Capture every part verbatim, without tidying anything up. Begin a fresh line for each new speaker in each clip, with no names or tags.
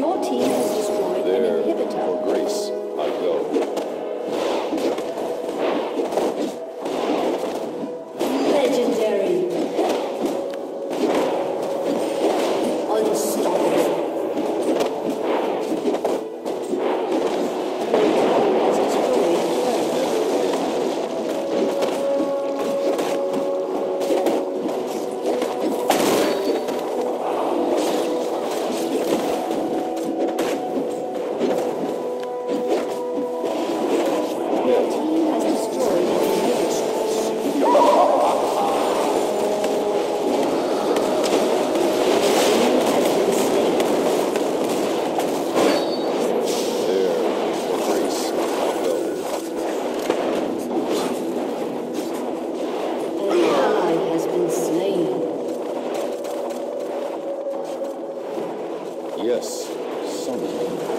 Your team has destroyed
There,
an inhibitor.
for grace, I go.
Legendary. Unstoppable. Has destroyed a Your team has destroyed an
There, for grace, I go.
An ally has been slain.
Yes, summon.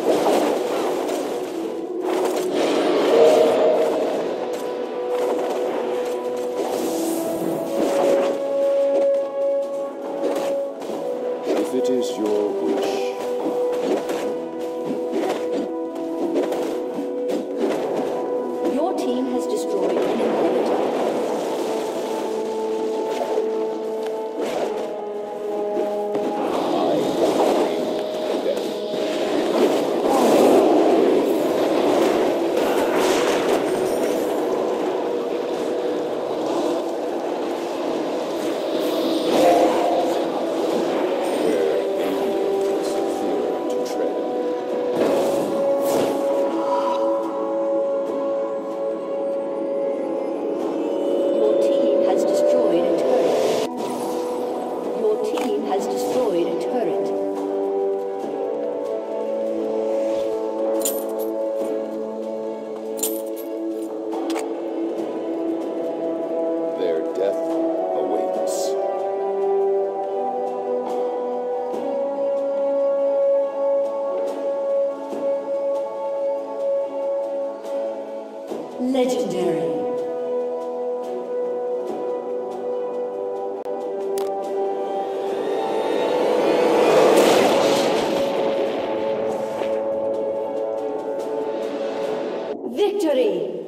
If it is your wish.
Your team has destroyed an inhibitor.
I bring death. Where angels fear to tread.
Your team has destroyed a turret. Your team has destroyed a turret.
Their death awaits.
Legendary. Victory!